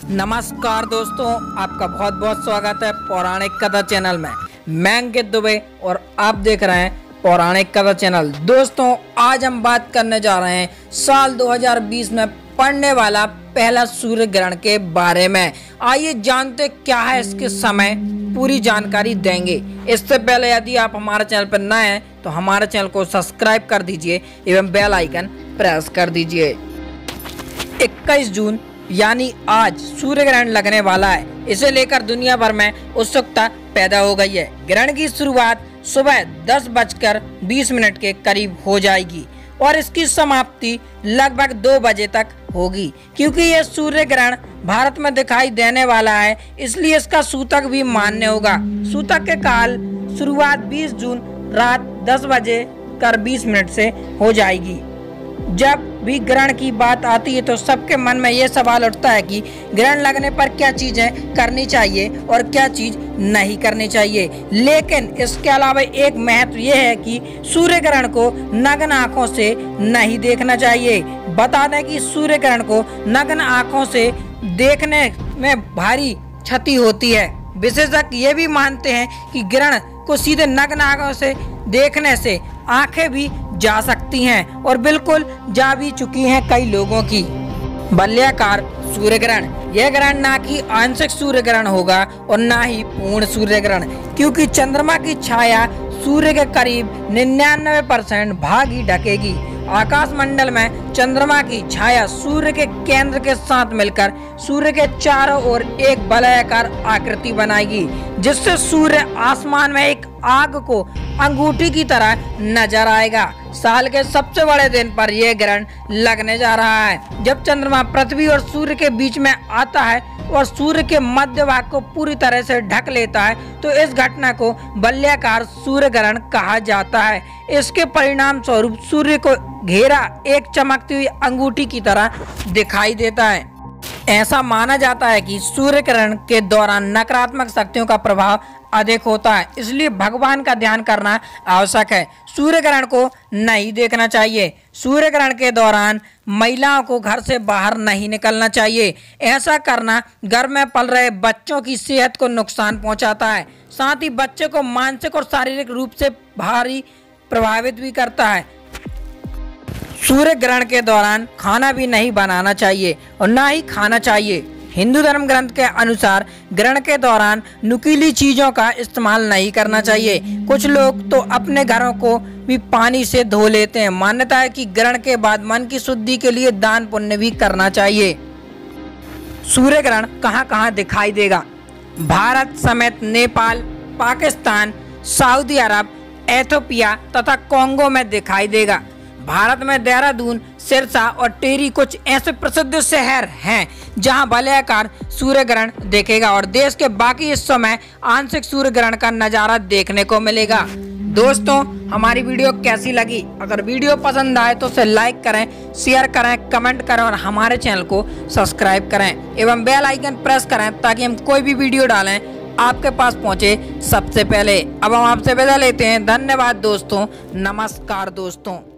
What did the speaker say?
नमस्कार दोस्तों, आपका बहुत बहुत स्वागत है पौराणिक कथा चैनल में। मैं अंकित दुबे और आप देख रहे हैं पौराणिक कथा चैनल। दोस्तों, आज हम बात करने जा रहे हैं साल 2020 में पड़ने वाला पहला सूर्य ग्रहण के बारे में। आइए जानते क्या है इसके समय, पूरी जानकारी देंगे। इससे पहले यदि आप हमारे चैनल पर नए हैं तो हमारे चैनल को सब्सक्राइब कर दीजिए एवं बेल आइकन प्रेस कर दीजिए। 21 जून यानी आज सूर्य ग्रहण लगने वाला है। इसे लेकर दुनिया भर में उत्सुकता पैदा हो गई है। ग्रहण की शुरुआत सुबह 10:20 के करीब हो जाएगी और इसकी समाप्ति लगभग 2 बजे तक होगी। क्योंकि यह सूर्य ग्रहण भारत में दिखाई देने वाला है, इसलिए इसका सूतक भी मान्य होगा। सूतक के काल शुरुआत 20 जून रात 10:20 से हो जाएगी। जब भी ग्रहण की बात आती है तो सबके मन में ये सवाल उठता है कि ग्रहण लगने पर क्या चीजें करनी चाहिए और क्या चीज नहीं करनी चाहिए। लेकिन इसके अलावा एक महत्व यह है कि सूर्य ग्रहण को नग्न आंखों से नहीं देखना चाहिए। बता दें कि सूर्य ग्रहण को नग्न आंखों से देखने में भारी क्षति होती है। विशेषज्ञ ये भी मानते हैं कि ग्रहण को सीधे नग्न आंखों से देखने से आंखें भी जा सकती हैं और बिल्कुल जा भी चुकी हैं कई लोगों की। वलयाकार सूर्य ग्रहण, यह ग्रहण ना कि आंशिक सूर्य ग्रहण होगा और ना ही पूर्ण सूर्य ग्रहण, क्योंकि चंद्रमा की छाया सूर्य के करीब 99% भाग ही ढकेगी। आकाश मंडल में चंद्रमा की छाया सूर्य के केंद्र के साथ मिलकर सूर्य के चारों ओर एक वलयाकार आकृति बनाएगी, जिससे सूर्य आसमान में एक आग को अंगूठी की तरह नजर आएगा। साल के सबसे बड़े दिन पर यह ग्रहण लगने जा रहा है, जब चंद्रमा पृथ्वी और सूर्य के बीच में आता है और सूर्य के मध्य भाग को पूरी तरह से ढक लेता है। तो इस घटना को वलयाकार सूर्य ग्रहण कहा जाता है। इसके परिणाम स्वरूप सूर्य को घेरा एक चमकती हुई अंगूठी की तरह दिखाई देता है। ऐसा माना जाता है कि सूर्य ग्रहण के दौरान नकारात्मक शक्तियों का प्रभाव अधिक होता है, इसलिए भगवान का ध्यान करना आवश्यक है। सूर्य ग्रहण को नहीं देखना चाहिए। सूर्य ग्रहण के दौरान महिलाओं को घर से बाहर नहीं निकलना चाहिए। ऐसा करना घर में पल रहे बच्चों की सेहत को नुकसान पहुंचाता है, साथ ही बच्चे को मानसिक और शारीरिक रूप से भारी प्रभावित भी करता है। सूर्य ग्रहण के दौरान खाना भी नहीं बनाना चाहिए और ना ही खाना चाहिए। हिंदू धर्म ग्रंथ के अनुसार ग्रहण के दौरान नुकीली चीजों का इस्तेमाल नहीं करना चाहिए। कुछ लोग तो अपने घरों को भी पानी से धो लेते हैं। मान्यता है कि ग्रहण के बाद मन की शुद्धि के लिए दान पुण्य भी करना चाहिए। सूर्य ग्रहण कहाँ कहाँ दिखाई देगा? भारत समेत Nepal, Pakistan, Saudi Arab, Ethiopia तथा कोंगो में दिखाई देगा। भारत में देहरादून, सिरसा और टेरी कुछ ऐसे प्रसिद्ध शहर हैं जहां वलयाकार सूर्य ग्रहण देखेगा और देश के बाकी हिस्सों में आंशिक सूर्य ग्रहण का नजारा देखने को मिलेगा। दोस्तों, हमारी वीडियो कैसी लगी? अगर वीडियो पसंद आए तो उसे लाइक करें, शेयर करें, कमेंट करें और हमारे चैनल को सब्सक्राइब करें एवं बेल आइकन प्रेस करें ताकि हम कोई भी वीडियो डालें आपके पास पहुंचे सबसे पहले। अब हम आपसे विदा लेते हैं। धन्यवाद दोस्तों, नमस्कार दोस्तों।